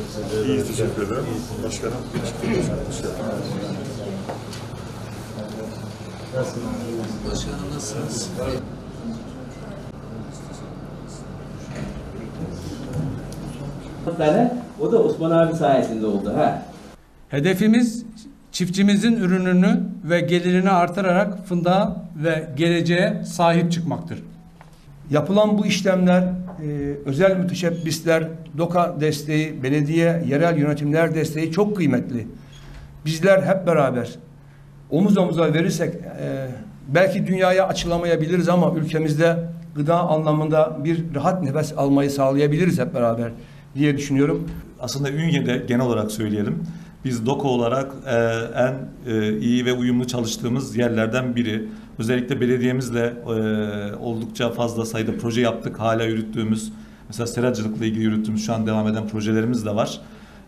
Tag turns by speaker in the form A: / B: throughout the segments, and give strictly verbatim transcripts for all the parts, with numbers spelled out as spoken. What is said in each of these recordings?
A: İyiyiz, teşekkür ederim. Başkanım,
B: Başkanım nasılsınız?
C: O da Osman abi sayesinde oldu ha.
D: Hedefimiz çiftçimizin ürününü ve gelirini artırarak fındığa ve geleceğe sahip çıkmaktır.
E: Yapılan bu işlemler, e, özel müteşebbisler, DOKA desteği, belediye, yerel yönetimler desteği çok kıymetli. Bizler hep beraber omuz omuza verirsek e, belki dünyaya açılamayabiliriz ama ülkemizde gıda anlamında bir rahat nefes almayı sağlayabiliriz hep beraber diye düşünüyorum.
A: Aslında Ünye'de genel olarak söyleyelim. Biz DOKA olarak e, en e, iyi ve uyumlu çalıştığımız yerlerden biri. Özellikle belediyemizle e, oldukça fazla sayıda proje yaptık. Hala yürüttüğümüz, mesela seracılıkla ilgili yürüttüğümüz şu an devam eden projelerimiz de var.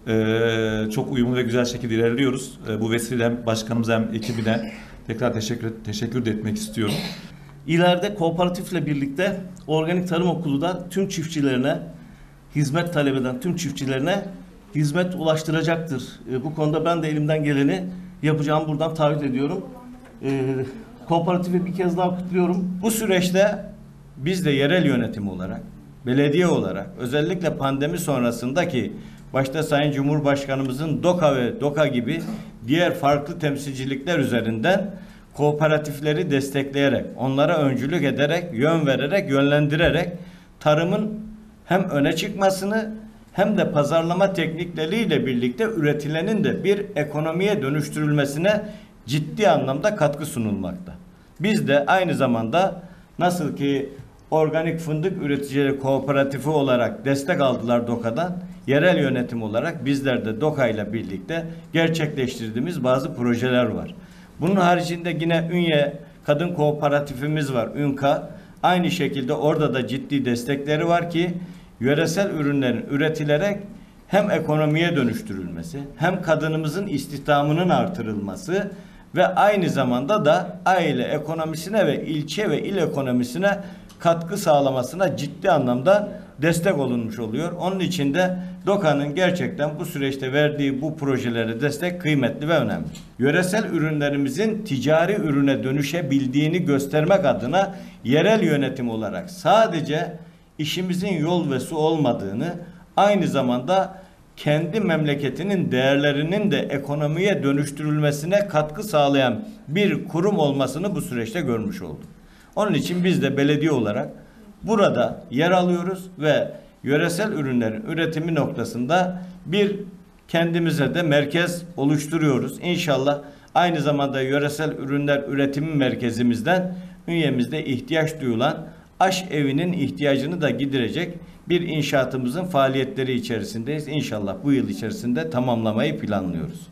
A: E, çok uyumlu ve güzel şekilde ilerliyoruz. E, bu vesile hem başkanımıza hem ekibine tekrar teşekkür, teşekkür de etmek istiyorum.
B: İleride kooperatifle birlikte Organik Tarım Okulu da tüm çiftçilerine, hizmet talep eden tüm çiftçilerine hizmet ulaştıracaktır. E, bu konuda ben de elimden geleni yapacağımı buradan taahhüt ediyorum. E, Kooperatifi bir kez daha kutluyorum. Bu süreçte biz de yerel yönetim olarak, belediye olarak, özellikle pandemi sonrasındaki başta Sayın Cumhurbaşkanımızın DOKA ve DOKA gibi diğer farklı temsilcilikler üzerinden kooperatifleri destekleyerek, onlara öncülük ederek, yön vererek, yönlendirerek tarımın hem öne çıkmasını hem de pazarlama teknikleriyle birlikte üretilenin de bir ekonomiye dönüştürülmesine ciddi anlamda katkı sunulmakta. Biz de aynı zamanda nasıl ki Organik Fındık Üreticileri Kooperatifi olarak destek aldılar DOKA'dan, yerel yönetim olarak bizler de DOKA ile birlikte gerçekleştirdiğimiz bazı projeler var. Bunun haricinde yine Ünye Kadın Kooperatifimiz var, ÜNKA. Aynı şekilde orada da ciddi destekleri var ki yöresel ürünlerin üretilerek hem ekonomiye dönüştürülmesi, hem kadınımızın istihdamının artırılması ve aynı zamanda da aile ekonomisine ve ilçe ve il ekonomisine katkı sağlamasına ciddi anlamda destek olunmuş oluyor. Onun için de DOKA'nın gerçekten bu süreçte verdiği bu projelere destek kıymetli ve önemli. Yöresel ürünlerimizin ticari ürüne dönüşebildiğini göstermek adına yerel yönetim olarak sadece işimizin yol ve su olmadığını, aynı zamanda kendi memleketinin değerlerinin de ekonomiye dönüştürülmesine katkı sağlayan bir kurum olmasını bu süreçte görmüş olduk. Onun için biz de belediye olarak burada yer alıyoruz ve yöresel ürünlerin üretimi noktasında bir kendimize de merkez oluşturuyoruz. İnşallah aynı zamanda yöresel ürünler üretimi merkezimizden Ünye'mizde ihtiyaç duyulan aş evinin ihtiyacını da giderecek bir inşaatımızın faaliyetleri içerisindeyiz. İnşallah bu yıl içerisinde tamamlamayı planlıyoruz.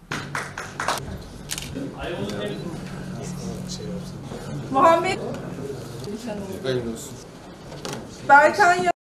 F: Muhammed Berkan